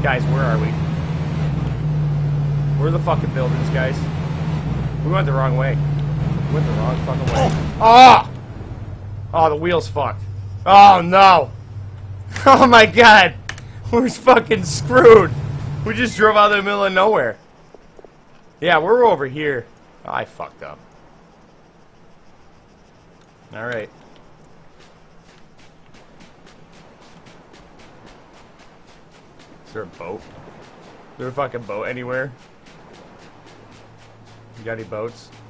Guys, where are we? Where are the fucking buildings, guys? We went the wrong way. We went the wrong fucking way. Oh! Oh, the wheel's fucked. Oh, no! Oh, my God! We're fucking screwed! We just drove out of the middle of nowhere. Yeah, we're over here. Oh, I fucked up. Alright. Is there a boat? Is there a fucking boat anywhere? You got any boats?